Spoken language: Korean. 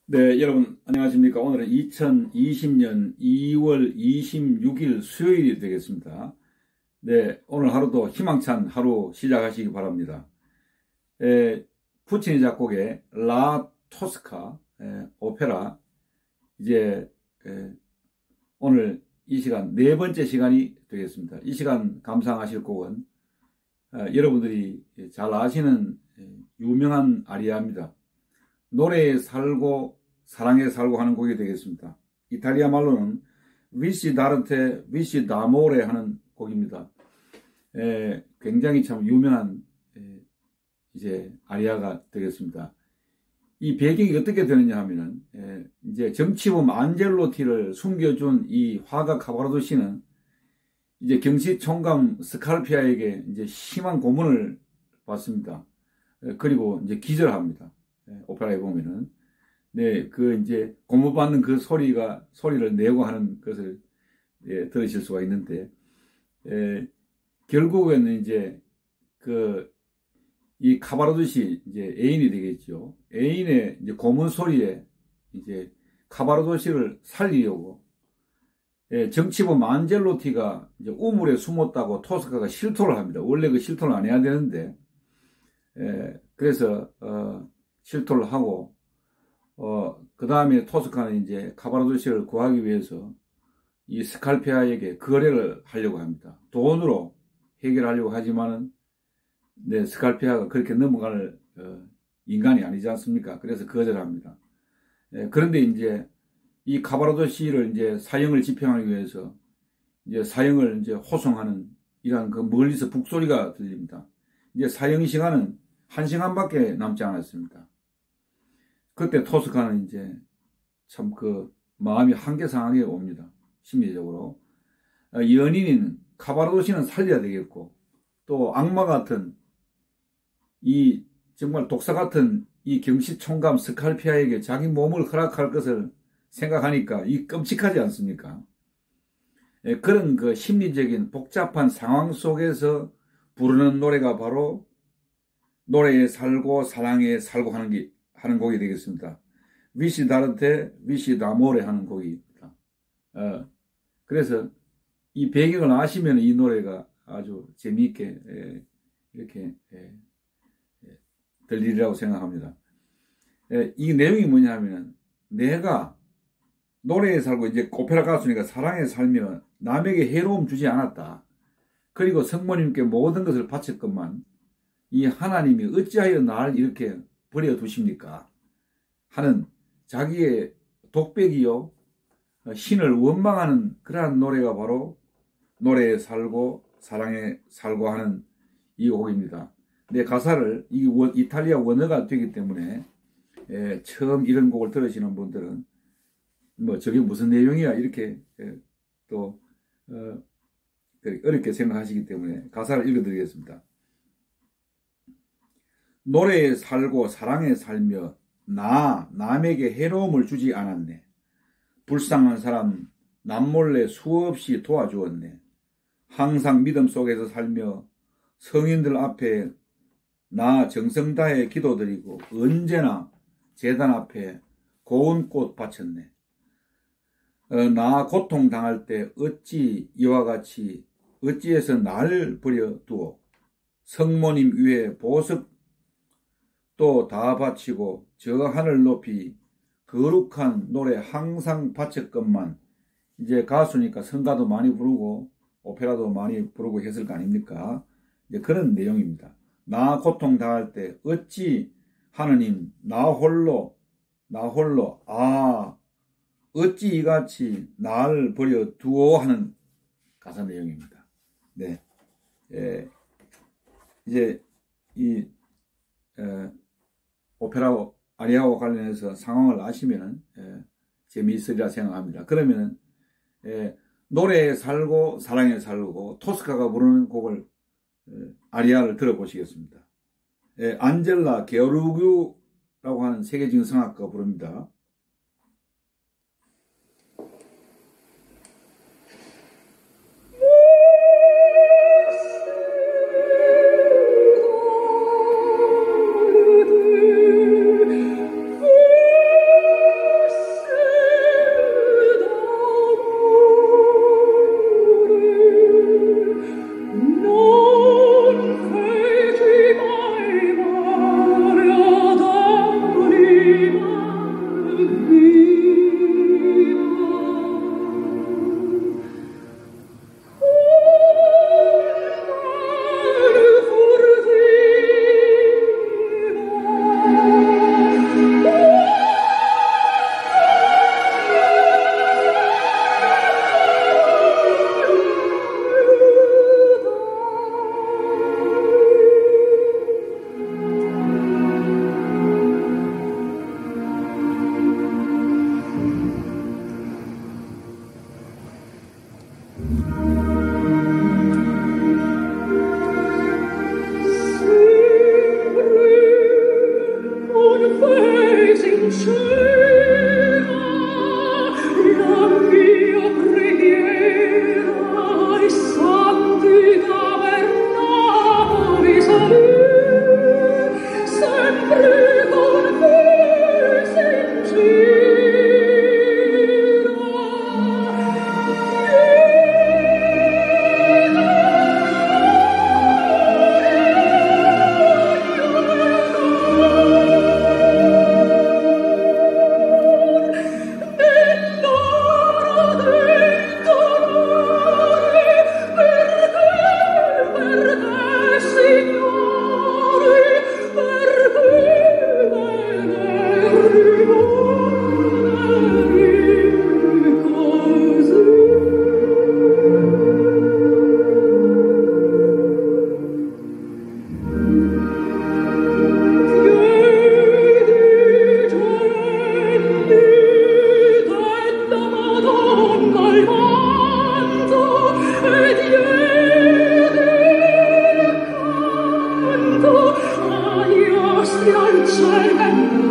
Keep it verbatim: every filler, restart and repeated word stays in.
네, 여러분 안녕하십니까? 오늘은 이천이십 년 이월 이십육일 수요일이 되겠습니다. 네, 오늘 하루도 희망찬 하루 시작하시기 바랍니다. 에, 푸치니 작곡의 라 토스카 에, 오페라 이제 에, 오늘 이 시간 네 번째 시간이 되겠습니다. 이 시간 감상하실 곡은 어, 여러분들이 잘 아시는 유명한 아리아입니다. 노래에 살고 사랑에 살고 하는 곡이 되겠습니다. 이탈리아 말로는 위시 다르테 위시 다모레 하는 곡입니다. 에, 굉장히 참 유명한 에, 이제 아리아가 되겠습니다. 이 배경이 어떻게 되느냐 하면은 에, 이제 정치범 안젤로티를 숨겨준 이 화가 카바라도 씨는 이제 경시 총감 스칼피아에게 이제 심한 고문을 받습니다. 에, 그리고 이제 기절합니다. 오페라에 보면은, 네, 그 이제 고문받는 그 소리가, 소리를 내고 하는 것을, 예, 들으실 수가 있는데, 예, 결국에는 이제 그, 이 카바라도시 이제 애인이 되겠죠. 애인의 이제 고문 소리에 이제 카바라도시를 살리려고, 예, 정치범 안젤로티가 이제 우물에 숨었다고 토스카가 실토를 합니다. 원래 그 실토를 안 해야 되는데, 예, 그래서, 어, 실토를 하고, 어, 그 다음에 토스카는 이제 카바라도시를 구하기 위해서 이 스칼피아에게 거래를 하려고 합니다. 돈으로 해결하려고 하지만은, 네, 스칼피아가 그렇게 넘어갈, 어, 인간이 아니지 않습니까? 그래서 거절합니다. 예, 그런데 이제 이 카바라도시를 이제 사형을 집행하기 위해서 이제 사형을 이제 호송하는 이러한 그 멀리서 북소리가 들립니다. 이제 사형 시간은 한 시간밖에 남지 않았습니다. 그때 토스카는 이제 참 그 마음이 한계 상황에 옵니다. 심리적으로. 연인인 카바라도시는 살려야 되겠고, 또 악마 같은 이 정말 독사 같은 이 경시 총감 스칼피아에게 자기 몸을 허락할 것을 생각하니까 이 끔찍하지 않습니까? 그런 그 심리적인 복잡한 상황 속에서 부르는 노래가 바로 노래에 살고 사랑에 살고 하는 게 하는 곡이 되겠습니다. 위시 다르테 위시 다모레 하는 곡입니다. 어, 그래서 이 배경을 아시면 이 노래가 아주 재미있게 에, 이렇게 에, 에, 들리리라고 생각합니다. 에, 이 내용이 뭐냐면 내가 노래에 살고 이제 오페라 가수니까 사랑에 살면 남에게 해로움 주지 않았다. 그리고 성모님께 모든 것을 바쳤건만 이 하나님이 어찌하여 나를 이렇게 버려두십니까? 하는 자기의 독백이요, 신을 원망하는 그러한 노래가 바로 노래에 살고 사랑에 살고 하는 이 곡입니다. 내 가사를 이 원, 이탈리아 원어가 되기 때문에 에, 처음 이런 곡을 들으시는 분들은 뭐 저게 무슨 내용이야 이렇게 에, 또 어, 어렵게 생각하시기 때문에 가사를 읽어드리겠습니다. 노래에 살고 사랑에 살며 나 남에게 해로움을 주지 않았네. 불쌍한 사람 남몰래 수없이 도와주었네. 항상 믿음 속에서 살며 성인들 앞에 나 정성 다해 기도드리고 언제나 제단 앞에 고운 꽃 바쳤네. 어, 나 고통 당할 때 어찌 이와 같이 어찌해서 나를 버려두어 성모님 위에 보석 또 다 바치고 저 하늘 높이 거룩한 노래 항상 바쳤건만. 이제 가수니까 성가도 많이 부르고 오페라도 많이 부르고 했을 거 아닙니까? 이제 그런 내용입니다. 나 고통 당할 때 어찌 하느님 나 홀로 나 홀로 아 어찌 이같이 나를 버려두어 하는 가사 내용입니다. 네, 예, 이제 이 에, 오페라 아리아와 관련해서 상황을 아시면 예, 재미있으리라 생각합니다. 그러면은 예, 노래에 살고 사랑에 살고 토스카가 부르는 곡을 예, 아리아를 들어보시겠습니다. 예, 안젤라 게오르기우라고 하는 세계적인 성악가가 부릅니다. fianzare